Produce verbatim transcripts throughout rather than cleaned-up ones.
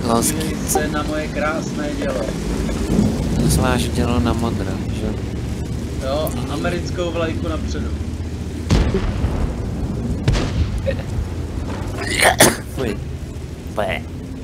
Podívej se na moje krásné dělo. Zvlášť dělo na modro, že? Jo, americkou vlajku napředu. Fuj. Pé.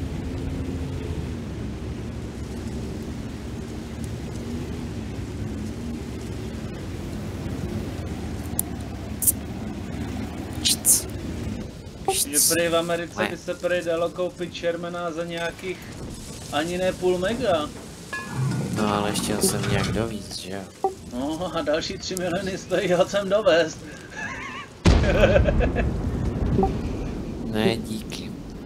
Že prý v Americe by se prý dalo koupit Shermana za nějakých ani ne půl mega. No ale chtěl jsem nějak dovíc, že jo? No a další tři miliony stojí ho sem dovést. Ne, díky.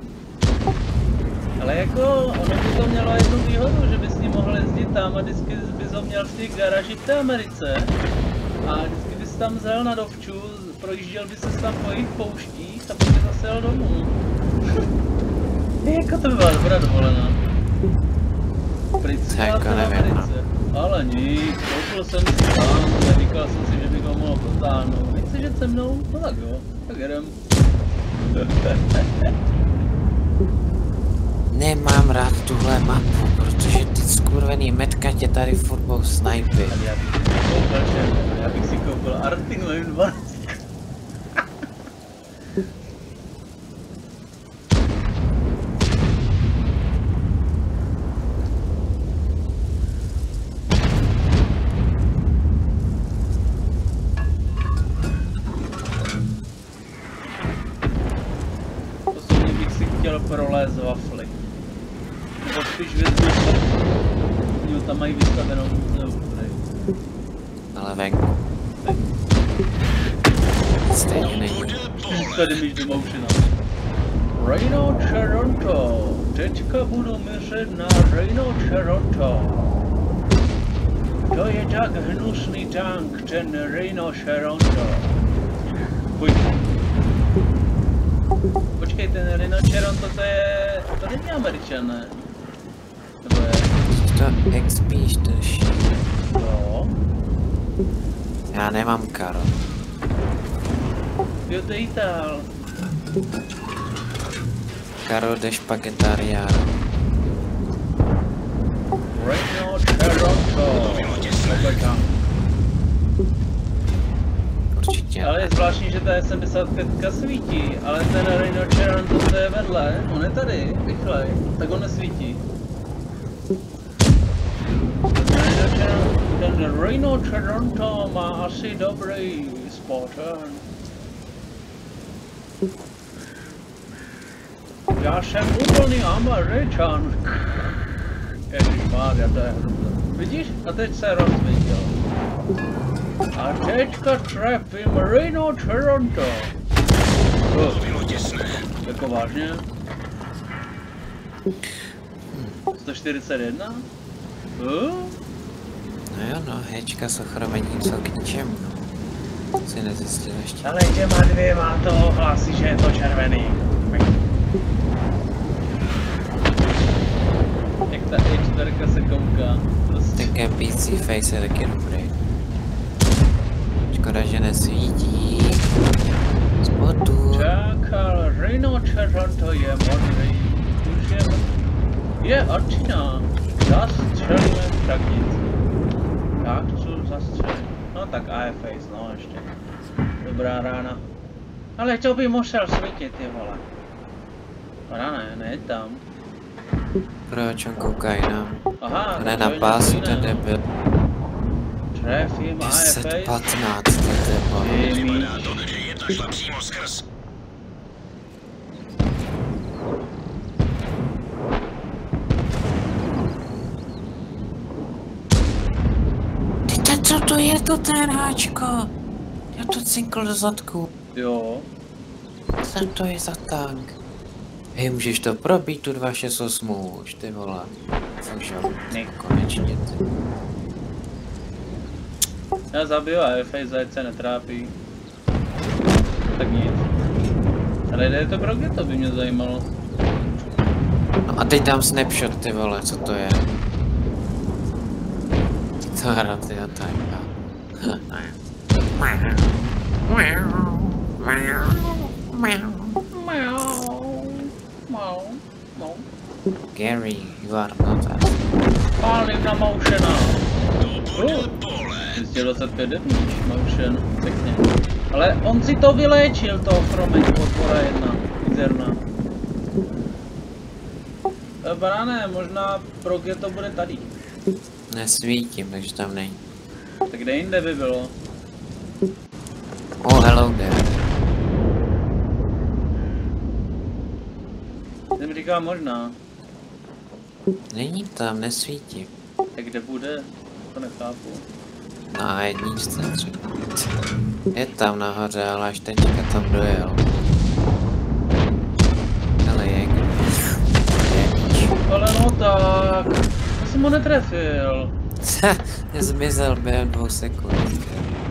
Ale jako, ono by to mělo jednu výhodu, že bys s ním mohl jezdit tam a vždycky bys ho měl v té garáži v té Americe. A vždycky bys tam zjel na dovču, projížděl by se tam po jejich pouštích a pak by zase jel domů. Jako to by byla dobrá dovolená. Jako nevím, ale nic, koupil jsem si tam, říkal jsem si, že bych ho mohl potáhnout. Nechci jet se mnou? No tak jo, tak jedem. Nemám rád tuhle mapu, protože ty skurvený metka tě tady furt budou snajpy. Já bych si koupil, že? Já bych si koupil Artinu M dvanáct. Prolézt wafly. Nebo spíš vezmu jo, tam mají vystavenou muzeum. Ale venku. Stejně není. Tady míš do motiona. Reno Toronto. Teďka budu mířit na Reno Toronto. To je tak hnusný tank, ten Reno Toronto. Pojď. Počkej, ten Reno Toronto, to je... to není Američan, ne? Nebo je... To expíš tož. Jo. Já nemám karo. Jo, to je Itál. Karo de Spaghettariano. Reno Toronto. Určitě. Ale je zvláštní, že ta sedmdesát pět svítí, ale ten Reno Toronto, to je vedle, on je tady, rychlej, tak on nesvítí. Ten Reno Toronto má asi dobrý spot. Já jsem úplný Američan. Ježišmarja, to je hrozné. Vidíš? A teď se rozviděl. A teďka trefím Reno Toronto. Oh. Jako vážně? sto čtyřicet jedna? Uh? No jo, no, hečka s ochromením jsou k ničemu. Si nezjistil ještě. Ale těma dvěma to ohlásí, že je to červený. Jak ta E čtyři se kouká. Prostě. Ten P C face je taky dobrý. Škoda, že nesvítí. Spotu. Čakal, Reno Toronto je modrý. Už je... Je Arčina. Zastřelíme tak nic. Tak, co zastřelit? No tak A F face, no ještě. Dobrá rána. Ale to by musel svítit, ty vole. Ona ne, ne tam. Proč on kouká jinam? Aha, ne na pásu, ten debil. Trefím A F face. deset patnáct, ten debil. Ty, co to je to ten háčko? Já to cinkl do zadku. Jo. Co to je za tank? Hej, můžeš to probít, tu dva šest osm už, ty vole. Fakt jo, konečně ty. Já zabiju A F face, ať se netrápí. Tak nic. Ale jde to pro kde, to by mě zajímalo. No a teď dám snapshot, ty vole, co to je? To hra, ty a tanka. No. Gary, you are not us. Pálím na Maušena. dvě stě dvacet pět damage, Maušen, pěkně. Ale on si to vyléčil, to Chromeč podpora jedna, mizerná. E, Banáne, možná Proge to bude tady. Nesvítím, takže tam není. Tak kde jinde by bylo? Oh, hello there. Jsem říkal možná. Není tam, nesvítím. Tak kde bude? To nechápu. Na jedničce třeba. Je tam nahoře, ale až teďka tam dojel. Ale je jednič. Ale no tak, já jsem ho netrefil. Zmizel během dvou sekund.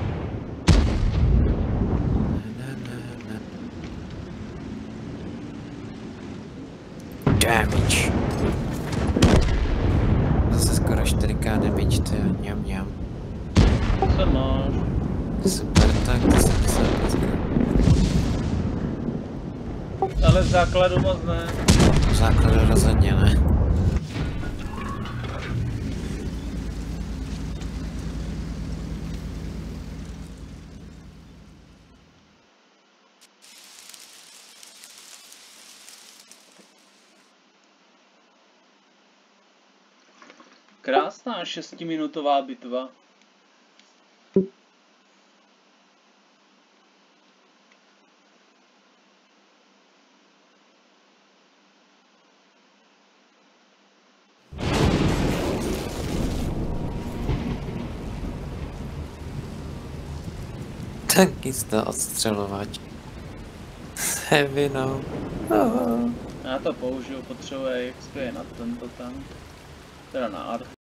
Damage. Zase skoro čtyři ká damage, to je mňam mňam. Co máš? Super, tak to jsem myslel dneska. Ale v základu moc ne. V základu rozhodně ne. Krásná šestiminutová bitva. Tankista odstřelovač. Heavy no. Já to použiju, potřebuje X P na tento tank. Teda na Arth.